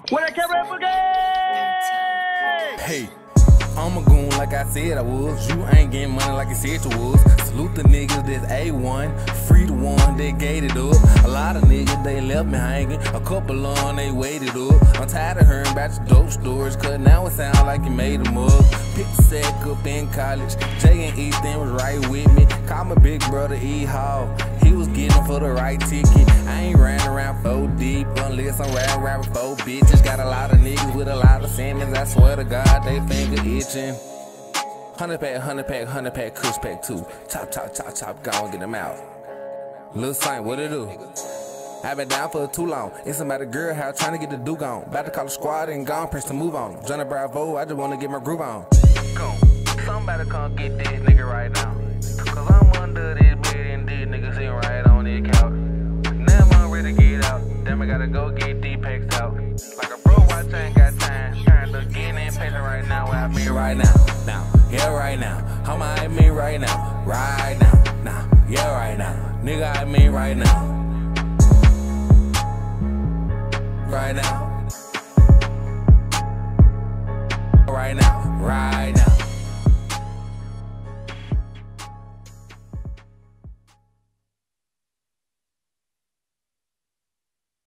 What I carry Boogie? Hey, I'm a goon like I said I was. You ain't getting money like you said you was. Salute the niggas that's A1. Free the one that gave it up. A lot of niggas they left me hanging. A couple on they waited up. I'm tired of hearing about your dope stories, cause now it sound like you made them up. Picked the sack up in college. Jay and Ethan was right with me. Called my big brother E Hall. He was getting for the right ticket. I ain't ran around 4 deep unless I'm riding around with 4 bitches. Got a lot of niggas with a lot of Simmons. I swear to God, they finger itching. 100 pack, kush pack too. Chop, go and get them out. Lil' Saint, what it do? I been down for too long. It's about a girl house trying to get the duke on. About to call the squad and gone, press to move on. Johnny Bravo, I just wanna get my groove on. Come, somebody come get this nigga right now. Cause I'm under this bed and these niggas sitting right on this couch. Now I'm ready to get out. Damn, I gotta go get these packs out. Like a bro, watch, I ain't got time. Trying to get in patient right now where I be right now. Yeah, right now. How am I mean right now? Right now. Yeah, right now. Nigga, I mean right now. Right now. Right now.